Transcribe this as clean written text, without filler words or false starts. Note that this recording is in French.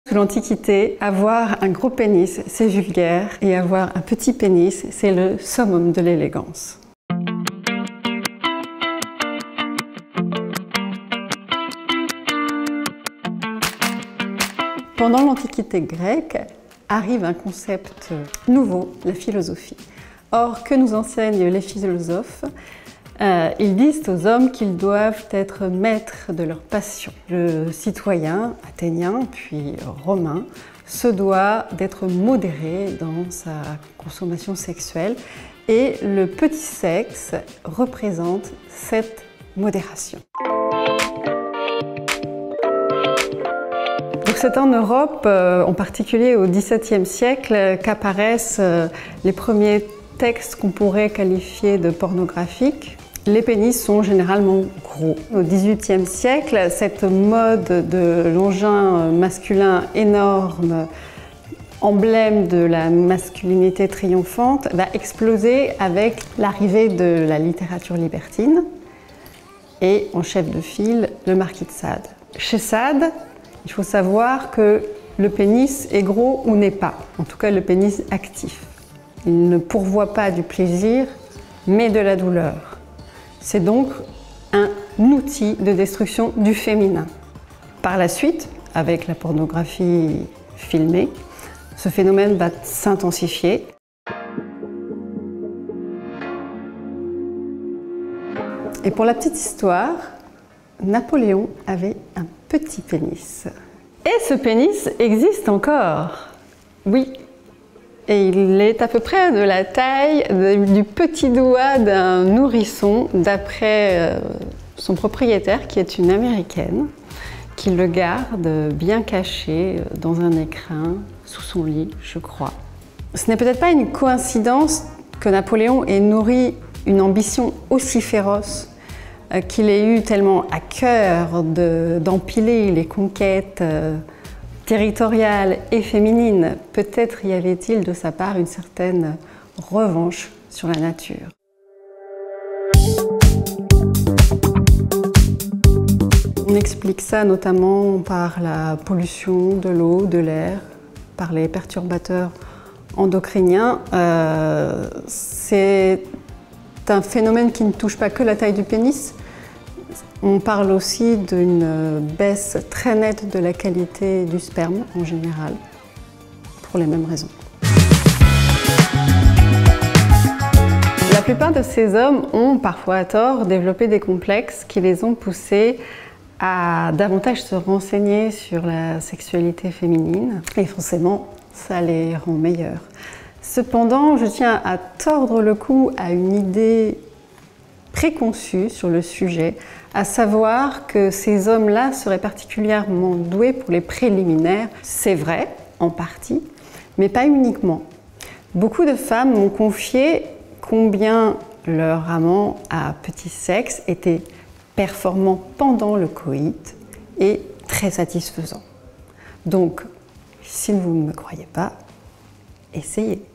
Sous l'Antiquité, avoir un gros pénis, c'est vulgaire, et avoir un petit pénis, c'est le summum de l'élégance. Pendant l'Antiquité grecque, arrive un concept nouveau, la philosophie. Or, que nous enseignent les philosophes? Ils disent aux hommes qu'ils doivent être maîtres de leur passion. Le citoyen athénien, puis romain, se doit d'être modéré dans sa consommation sexuelle et le petit sexe représente cette modération. C'est en Europe, en particulier au XVIIe siècle, qu'apparaissent les premiers textes qu'on pourrait qualifier de pornographiques. Les pénis sont généralement gros. Au XVIIIe siècle, cette mode de l'engin masculin énorme, emblème de la masculinité triomphante, va exploser avec l'arrivée de la littérature libertine et en chef de file, le marquis de Sade. Chez Sade, il faut savoir que le pénis est gros ou n'est pas, en tout cas le pénis actif. Il ne pourvoit pas du plaisir, mais de la douleur. C'est donc un outil de destruction du féminin. Par la suite, avec la pornographie filmée, ce phénomène va s'intensifier. Et pour la petite histoire, Napoléon avait un petit pénis. Et ce pénis existe encore. Oui. Et il est à peu près de la taille du petit doigt d'un nourrisson, d'après son propriétaire, qui est une Américaine, qui le garde bien caché dans un écrin, sous son lit, je crois. Ce n'est peut-être pas une coïncidence que Napoléon ait nourri une ambition aussi féroce, qu'il ait eu tellement à cœur d'empiler les conquêtes territoriales et féminines. Peut-être y avait-il de sa part une certaine revanche sur la nature. On explique ça notamment par la pollution de l'eau, de l'air, par les perturbateurs endocriniens. C'est un phénomène qui ne touche pas que la taille du pénis. On parle aussi d'une baisse très nette de la qualité du sperme en général, pour les mêmes raisons. La plupart de ces hommes ont, parfois à tort, développé des complexes qui les ont poussés à davantage se renseigner sur la sexualité féminine. Et forcément, ça les rend meilleurs. Cependant, je tiens à tordre le cou à une idée préconçue sur le sujet, à savoir que ces hommes-là seraient particulièrement doués pour les préliminaires. C'est vrai, en partie, mais pas uniquement. Beaucoup de femmes m'ont confié combien leur amant à petit sexe était performant pendant le coït et très satisfaisant. Donc, si vous ne me croyez pas, essayez.